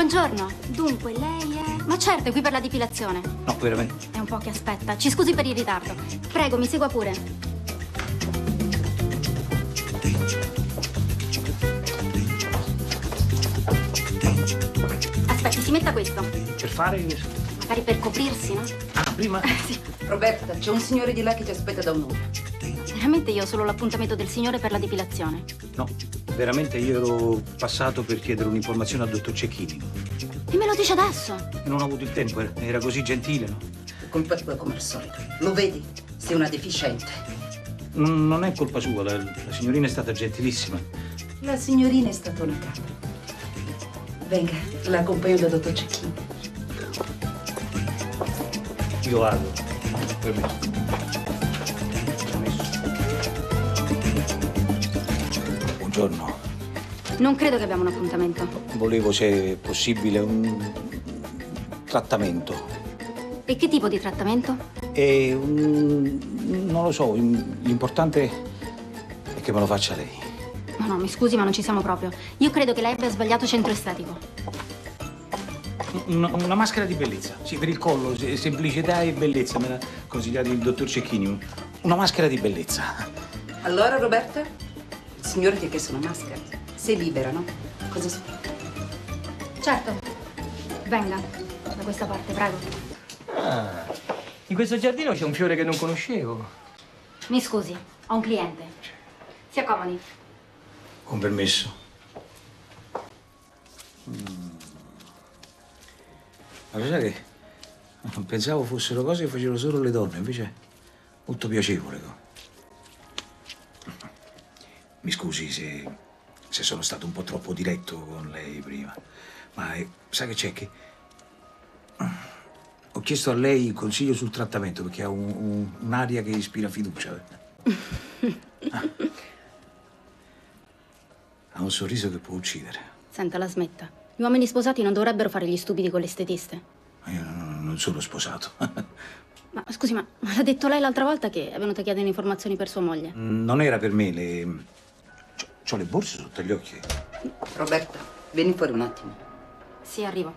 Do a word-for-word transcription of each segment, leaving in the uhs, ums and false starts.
Buongiorno. Dunque, lei è... Ma certo, è qui per la depilazione. No, veramente. È un po' che aspetta. Ci scusi per il ritardo. Prego, mi segua pure. Aspetti, si metta questo. Per fare... Magari per coprirsi, no? Ah, prima? Sì. Roberta, c'è un signore di là che ti aspetta da un'ora. Veramente io ho solo l'appuntamento del signore per la depilazione. No, veramente io ero passato per chiedere un'informazione al dottor Cecchini. E me lo dice adesso? E non ho avuto il tempo, era così gentile, no? Colpa tua come al solito. Lo vedi? Sei una deficiente. Non, non è colpa sua, la, la signorina è stata gentilissima. La signorina è stata una capra. Venga, la accompagno dal dottor Cecchini. Io vado. Permesso. Buongiorno. Non credo che abbiamo un appuntamento. Volevo, se è possibile, un trattamento. E che tipo di trattamento? E un... non lo so, l'importante è che me lo faccia lei. No, no, mi scusi, ma non ci siamo proprio. Io credo che lei abbia sbagliato centro estetico. Una, una maschera di bellezza, sì, per il collo, semplicità e bellezza, me l'ha consigliato il dottor Cecchini. Una maschera di bellezza. Allora, Roberta, il signore ti ha chiesto una maschera. Sei libera, no? Cosa si fa? Certo. Venga, da questa parte, prego. Ah, in questo giardino c'è un fiore che non conoscevo. Mi scusi, ho un cliente. Si accomodi. Con permesso. Mm. Ma sai che non pensavo fossero cose che facevano solo le donne, invece è molto piacevole. Mi scusi se, se sono stato un po' troppo diretto con lei prima, ma eh, sai che c'è che... Ho chiesto a lei il consiglio sul trattamento perché ha un, un, un'aria che ispira fiducia. Ah. Ha un sorriso che può uccidere. Senta, la smetta. Gli uomini sposati non dovrebbero fare gli stupidi con le estetiste. Ma io non, non sono sposato. Ma scusi, ma l'ha detto lei l'altra volta che è venuta a chiedere informazioni per sua moglie? Non era per me, le... C'ho le borse sotto gli occhi. Roberta, vieni fuori un attimo. Sì, arrivo.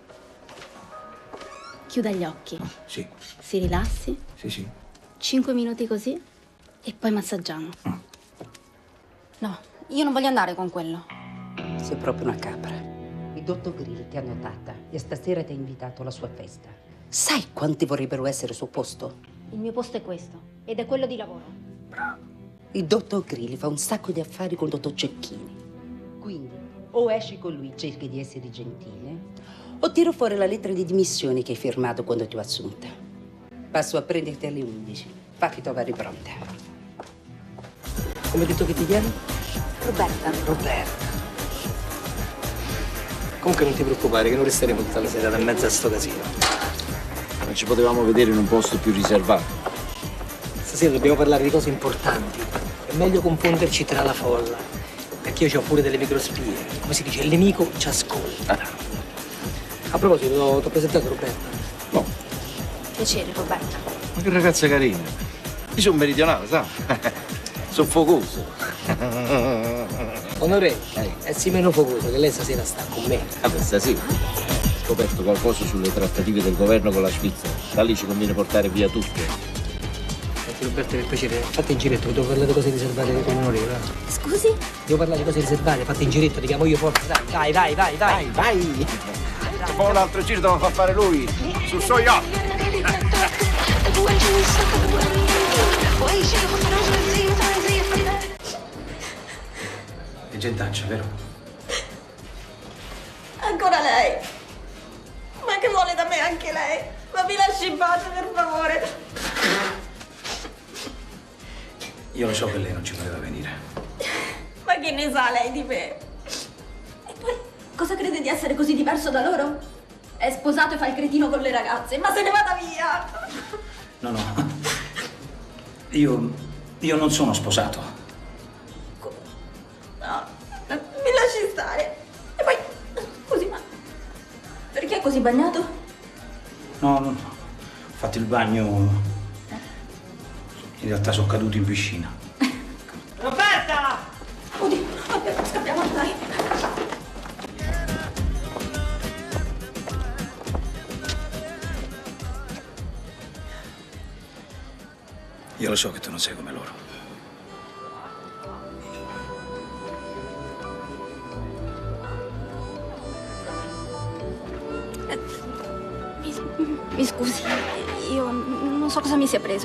Chiuda gli occhi. Oh, sì. Si rilassi. Sì, sì. Cinque minuti così e poi massaggiamo. Mm. No, io non voglio andare con quello. Sei proprio una capra. Il dottor Grilli ti ha notata e stasera ti ha invitato alla sua festa. Sai quanti vorrebbero essere al suo posto? Il mio posto è questo ed è quello di lavoro. Bravo. Il dottor Grilli fa un sacco di affari con il dottor Cecchini. Quindi o esci con lui e cerchi di essere gentile o tiro fuori la lettera di dimissioni che hai firmato quando ti ho assunta. Passo a prenderti alle undici. Fatti trovare pronta. Come hai detto che ti chiami? Roberta. Roberta. Comunque non ti preoccupare che non resteremo tutta la serata in mezzo a sto casino. Non ci potevamo vedere in un posto più riservato. Stasera dobbiamo parlare di cose importanti. È meglio confonderci tra la folla. Perché io ho pure delle microspie. Come si dice, il nemico ci ascolta. A proposito, ti ho presentato Roberta. No. Piacere, Roberta. Ma che ragazza carina. Io sono meridionale, sai? Sono focoso. Onore, è sì meno focoso che lei stasera sta con me. Vabbè, stasera. Ho scoperto qualcosa sulle trattative del governo con la Svizzera. Da lì ci conviene portare via tutte. Senti Roberto, per piacere, fatti in giretto, che devo parlare di cose riservate con onore, va? Scusi? Devo parlare di cose riservate, fatti in giretto, ti chiamo io forza, dai, vai, vai, vai, vai, vai! Se poi un altro giro devo far fare lui, sul suo yacht. È gentaccia, vero? Ancora lei? Ma che vuole da me anche lei? Ma mi lasci in pace, per favore. Io lo so che lei non ci voleva venire. Ma che ne sa lei di me? E poi, cosa crede di essere così diverso da loro? È sposato e fa il cretino con le ragazze, ma se ne vada via! No, no. Io... io non sono sposato. No, mi lasci stare. E poi, scusi, ma perché è così bagnato? No, no, no. Ho fatto il bagno... In realtà sono caduto in piscina. Roberta! Oddio, vabbè, scappiamo, dai. lo so che tu non sei come loro. Eh, mi, mi scusi, io non so cosa mi sia preso.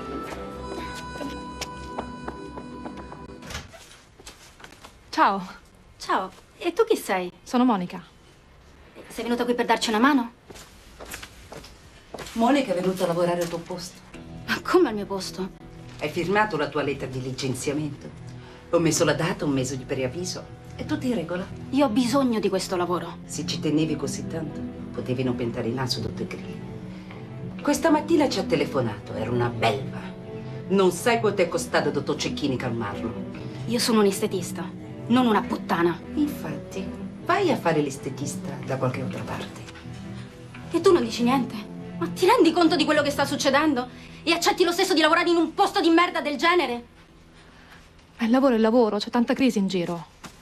Ciao, Ciao, e tu chi sei? sono Monica. Sei venuta qui per darci una mano? Monica è venuta a lavorare al tuo posto. Ma come al mio posto? Hai firmato la tua lettera di licenziamento. Ho messo la data, un mese di preavviso. E tutto in regola. Io ho bisogno di questo lavoro. Se ci tenevi così tanto, potevi non pentare il naso, dottor Grilli. Questa mattina ci ha telefonato, era una belva. Non sai quanto è costato, dottor Cecchini, calmarlo. Io sono un estetista, non una puttana. Infatti, vai a fare l'estetista da qualche altra parte. E tu non dici niente? Ma ti rendi conto di quello che sta succedendo? E accetti lo stesso di lavorare in un posto di merda del genere? Ma il lavoro è il lavoro, c'è tanta crisi in giro.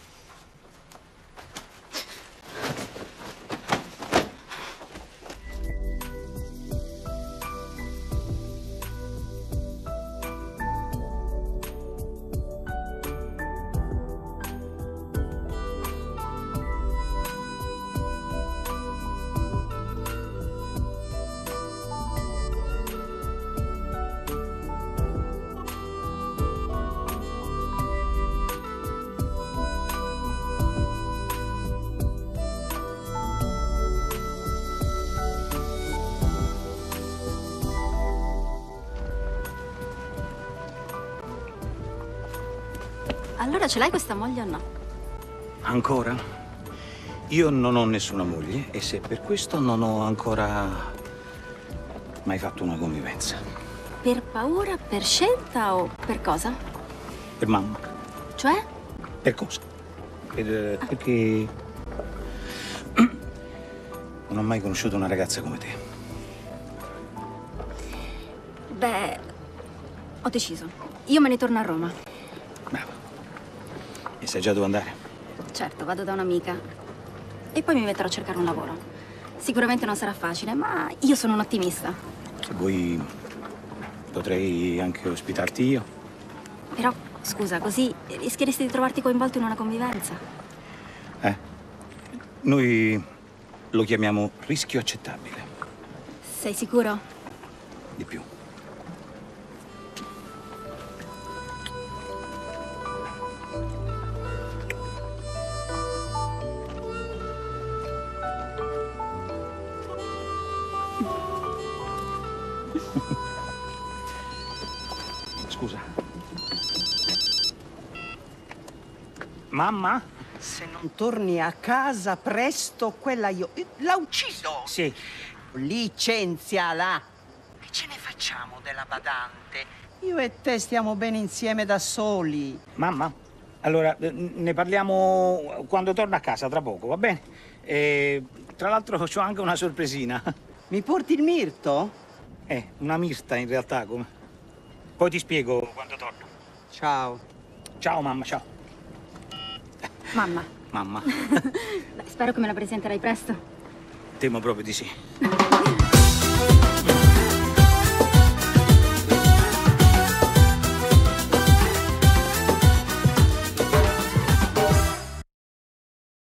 Allora ce l'hai questa moglie o no? Ancora? Io non ho nessuna moglie e se per questo non ho ancora mai fatto una convivenza. Per paura, per scelta o per cosa? Per mamma. Cioè? Per cosa? Per, perché non ho mai conosciuto una ragazza come te. Beh, ho deciso. Io me ne torno a Roma. Brava. E sai già dove andare? Certo, vado da un'amica e poi mi metterò a cercare un lavoro. Sicuramente non sarà facile, ma io sono un ottimista. Se vuoi potrei anche ospitarti io. Però, scusa, così rischieresti di trovarti coinvolto in una convivenza. Eh? Noi lo chiamiamo rischio accettabile. Sei sicuro? Di più. Scusa. Mamma? Se non torni a casa presto, quella io... La uccido! Sì. Licenziala! Che ce ne facciamo della badante? Io e te stiamo bene insieme da soli. Mamma? Allora, ne parliamo quando torno a casa, tra poco, va bene? E, tra l'altro c'ho anche una sorpresina. Mi porti il mirto? Eh, una mirta in realtà, come... Poi ti spiego quando torno. Ciao. Ciao, mamma, ciao. Mamma. Mamma. Beh, spero che me la presenterai presto. Temo proprio di sì.